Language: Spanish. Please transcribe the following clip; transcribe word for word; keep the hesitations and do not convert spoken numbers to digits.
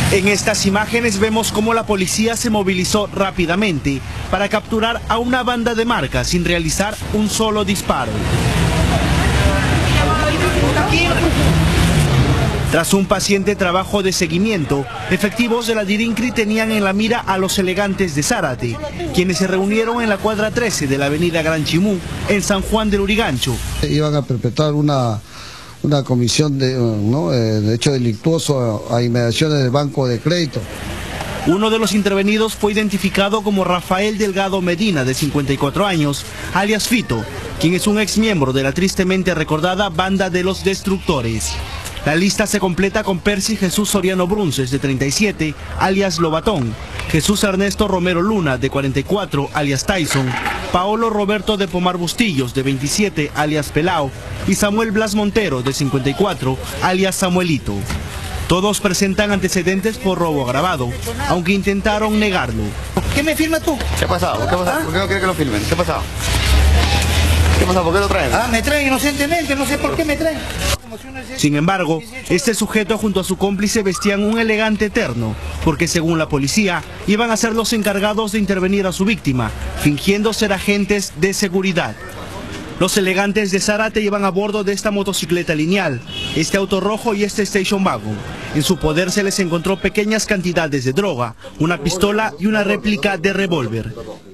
En estas imágenes vemos cómo la policía se movilizó rápidamente para capturar a una banda de marcas sin realizar un solo disparo. Tras un paciente trabajo de seguimiento, efectivos de la DIRINCRI tenían en la mira a los elegantes de Zárate, quienes se reunieron en la cuadra trece de la avenida Gran Chimú, en San Juan del Lurigancho. Iban a perpetrar una, una comisión de, ¿no? de hecho delictuoso a inmediaciones del Banco de Crédito. Uno de los intervenidos fue identificado como Rafael Delgado Medina, de cincuenta y cuatro años, alias Fito, quien es un ex miembro de la tristemente recordada Banda de los Destructores. La lista se completa con Percy Jesús Soriano Brunces, de treinta y siete, alias Lobatón, Jesús Ernesto Romero Luna, de cuarenta y cuatro, alias Tyson, Paolo Roberto de Pomar Bustillos, de veintisiete, alias Pelao, y Samuel Blas Montero, de cincuenta y cuatro, alias Samuelito. Todos presentan antecedentes por robo agravado, aunque intentaron negarlo. ¿Qué me firmas tú? ¿Qué ha pasado? ¿Qué ha pasado? ¿Ah? ¿Por qué no quiere que lo filmen? ¿Qué ha pasado? ¿Qué ha pasado? ¿Por qué lo traen? Ah, me traen inocentemente, no sé por qué me traen. Sin embargo, este sujeto junto a su cómplice vestían un elegante terno, porque según la policía, iban a ser los encargados de intervenir a su víctima, fingiendo ser agentes de seguridad. Los elegantes de Zárate iban a bordo de esta motocicleta lineal, este auto rojo y este station wagon. En su poder se les encontró pequeñas cantidades de droga, una pistola y una réplica de revólver.